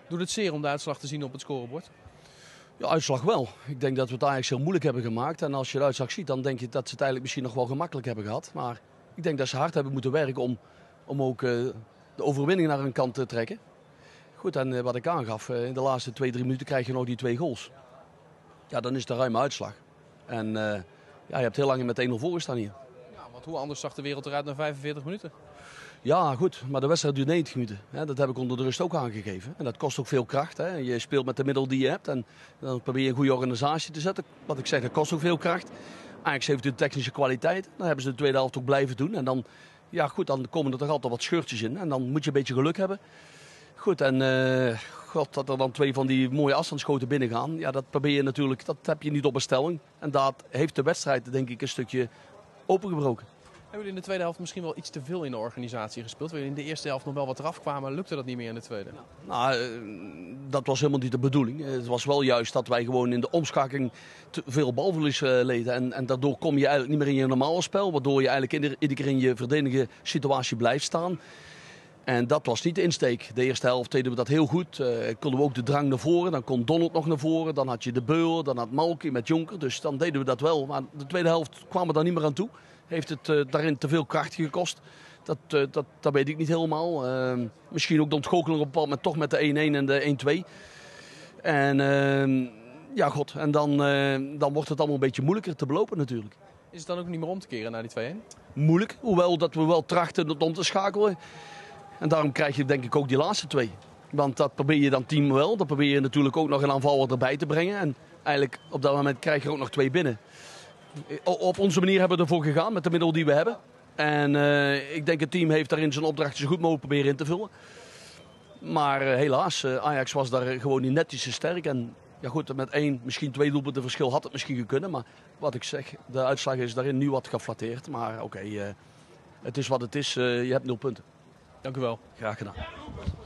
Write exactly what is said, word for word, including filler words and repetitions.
Doet het zeer om de uitslag te zien op het scorebord? Ja, uitslag wel. Ik denk dat we het eigenlijk heel moeilijk hebben gemaakt. En als je de uitslag ziet, dan denk je dat ze het eigenlijk misschien nog wel gemakkelijk hebben gehad. Maar ik denk dat ze hard hebben moeten werken om, om ook uh, de overwinning naar hun kant te trekken. Goed, en uh, wat ik aangaf, uh, in de laatste twee, drie minuten krijg je nog die twee goals. Ja, dan is het een ruime uitslag. En uh, ja, je hebt heel lang met één nul voor gestaan hier. Ja, want hoe anders zag de wereld eruit na vijfenveertig minuten? Ja, goed, maar de wedstrijd duurt negentig minuten. Dat heb ik onder de rust ook aangegeven. En dat kost ook veel kracht. Hè. Je speelt met de middelen die je hebt en dan probeer je een goede organisatie te zetten. Wat ik zeg, dat kost ook veel kracht. Ajax heeft de technische kwaliteit. Dan hebben ze de tweede helft ook blijven doen. En dan, ja, goed, dan komen er toch altijd wat scheurtjes in. En dan moet je een beetje geluk hebben. Goed, en uh, god, dat er dan twee van die mooie afstandsschoten binnen gaan. Ja, dat probeer je natuurlijk, dat heb je niet op bestelling. En dat heeft de wedstrijd, denk ik, een stukje opengebroken. Hebben jullie in de tweede helft misschien wel iets te veel in de organisatie gespeeld? Waar jullie in de eerste helft nog wel wat eraf kwamen, lukte dat niet meer in de tweede? Nou, dat was helemaal niet de bedoeling. Het was wel juist dat wij gewoon in de omschakeling te veel balverlies leden. En, en daardoor kom je eigenlijk niet meer in je normale spel. Waardoor je eigenlijk iedere, iedere keer in je verdedigende situatie blijft staan. En dat was niet de insteek. De eerste helft deden we dat heel goed. Uh, konden we ook de drang naar voren. Dan kon Donald nog naar voren. Dan had je de Beul. Dan had Malky met Jonker. Dus dan deden we dat wel. Maar de tweede helft kwamen we daar niet meer aan toe. Heeft het uh, daarin te veel kracht gekost. Dat, uh, dat, dat weet ik niet helemaal. Uh, misschien ook de ontgoocheling op een bepaald moment toch met de één-één en de één-twee. En uh, ja, god. En dan, uh, dan wordt het allemaal een beetje moeilijker te belopen natuurlijk. Is het dan ook niet meer om te keren naar die twee-één? Moeilijk. Hoewel dat we wel trachten het om te schakelen. En daarom krijg je denk ik ook die laatste twee. Want dat probeer je dan team wel. Dan probeer je natuurlijk ook nog een aanvaller erbij te brengen. En eigenlijk op dat moment krijg je er ook nog twee binnen. Op onze manier hebben we ervoor gegaan met de middelen die we hebben. En uh, ik denk het team heeft daarin zijn opdracht zo goed mogelijk proberen in te vullen. Maar uh, helaas, uh, Ajax was daar gewoon niet net iets te sterk. En ja goed, met één, misschien twee doelpunten verschil had het misschien gekund. Maar wat ik zeg, de uitslag is daarin nu wat geflatteerd. Maar oké, okay, uh, het is wat het is. Uh, je hebt nul punten. Dank u wel. Graag gedaan.